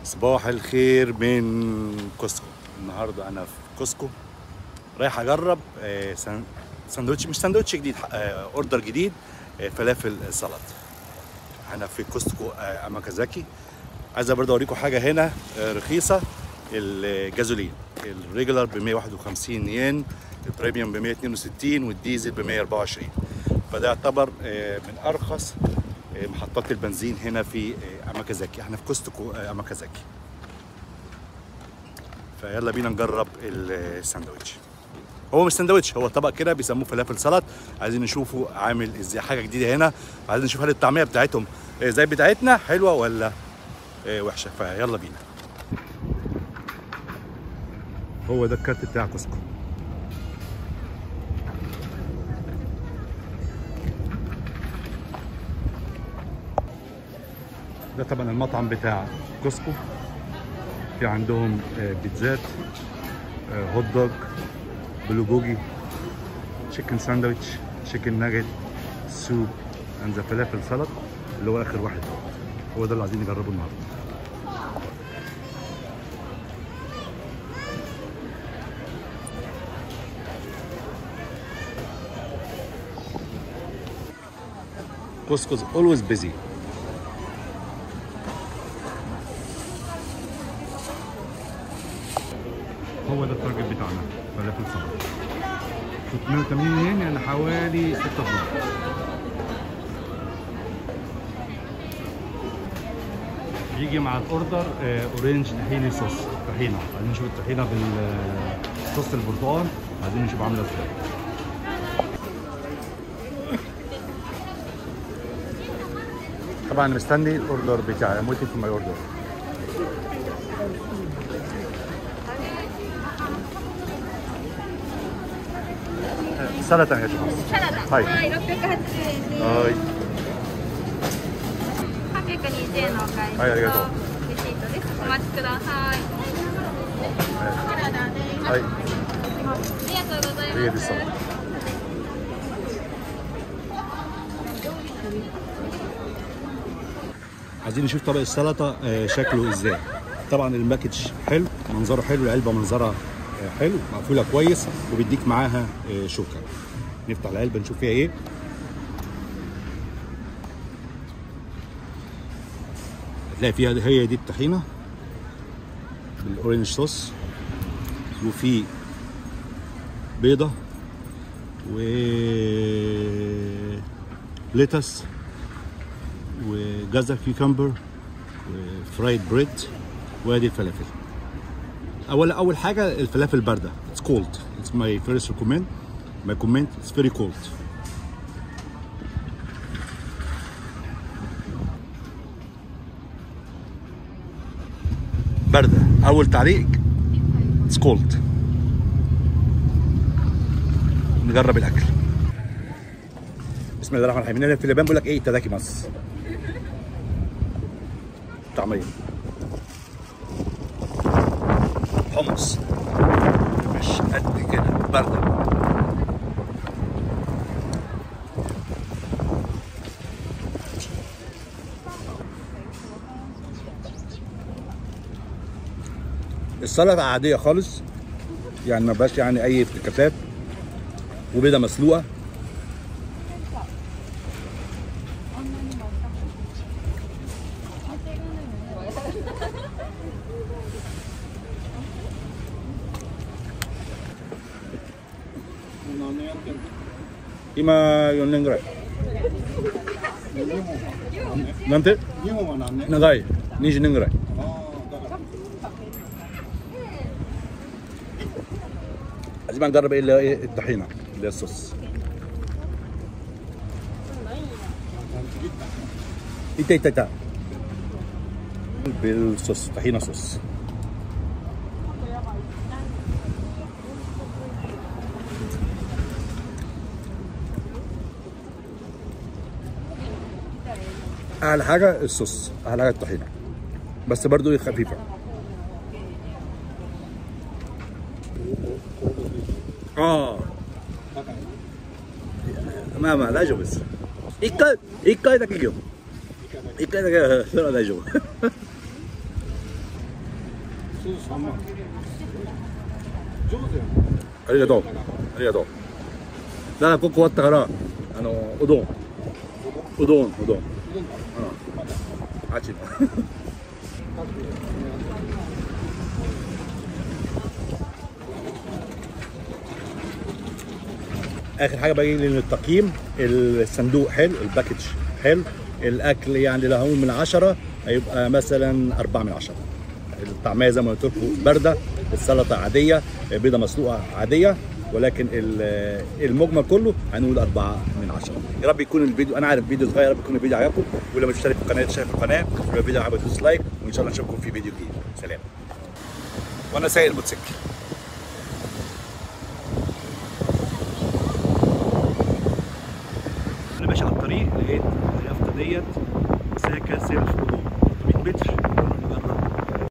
صباح الخير من كوسكو. النهارده انا في كوسكو رايح اجرب ساندوتش، مش ساندوتش جديد، اوردر جديد، فلافل سلطه. انا في كوستكو اماكازاكي. عايز برضه اوريكم حاجه هنا رخيصه. الجازولين الريجولار ب 151 ين، البريميوم ب 162 والديزل ب 124. فده يعتبر من ارخص محطات البنزين هنا في اماكازاكي. احنا في كوستكو اماكازاكي. فيلا بينا نجرب الساندوتش. هو مش ساندوتش، هو طبق كده بيسموه فلافل سلطه. عايزين نشوفه عامل ازاي، حاجه جديده هنا. عايزين نشوف هل الطعميه بتاعتهم زي بتاعتنا حلوه ولا وحشه. فيلا بينا. هو ده الكارت بتاع كوسكو. ده طبعا المطعم بتاع كوسكو. في عندهم بيتزات، هوت دوج، بلوجوجي، تشيكن ساندويتش، تشيكن ناجت، سوب، اند فلافل سلطه اللي هو اخر واحد. هو ده اللي عايزين نجربه النهارده. Costco is always busy. هو ده التارجت بتاعنا، فلافل سلطه 680 ين، يعني حوالي 6 دولار. يجي مع الاوردر اورنج طحيني صوص، طحينه. عايزين نشوف الطحينه بالصوص البرتقال، عايزين نشوف عامله ازاي. طبعا مستني الاوردر بتاعي. I'm waiting for my order. سلطه يا جماعه. سلطه. هاي. 680 円。はい。820円のお買い物。はい、ありがとう。レシートです。お待ちください。はい。ありがとうございます。عايزين نشوف طبق السلطه شكله ازاي. طبعا الماكج حلو، منظره حلو، العلبه منظرها حلو، مقفوله كويس، وبيديك معاها شوكه. نفتح العلبه نشوف فيها ايه. هتلاقي فيها هي دي الطحينه بالاورنج صوص، وفي بيضه و ليتس وجزر كيوكمبر وفرايد بريد، وادي الفلافل. اول حاجه الفلافل بارده. It's cold. It's my first recommend. My comment. It's very cold. بارده. اول تعليق It's cold. نجرب الاكل. بسم الله الرحمن الرحيم. هنا في اليابان بيقول لك ايه؟ تاداكيماس. طعميه حمص مش قد كده، بارده. السلطه عاديه خالص، يعني ما بقاش يعني اي افتكاسات، وبيضه مسلوقه.今4年ぐらい。なんて？日本は何年？長い。20年ぐらい。عايزين نجرب ايه الطحينه اللي هي الصوص. ايتا بالصوص، طحينه صوص. احلى حاجه الصوص، احلى حاجه الطحينه، بس برضو خفيفه.まあまあ大丈夫です。一回だけいいよ。一回だけそれは大丈夫。 ありがとう。ありがとう。だからここ終わったからうどん。あっちの。اخر حاجه باجي للتقييم. الصندوق حلو، الباكج حلو، الاكل يعني لو هقول من 10 هيبقى مثلا 4 من 10. الطعميه زي ما قلت لكم بارده، السلطه عاديه، بيضه مسلوقه عاديه، ولكن المجمل كله هنقول 4 من 10. يا رب يكون الفيديو، انا عارف فيديو صغير، يا رب يكون الفيديو عجبكم، ولو مش مشترك في القناه شايف القناه، ولو الفيديو عجبك دوس لايك، وان شاء الله نشوفكم في فيديو جديد. سلام. وانا سايق الموتوسيكل. انا ماشي على الطريق لقيت اليافطه ديت ساكا سيلف هدوم 100 متر.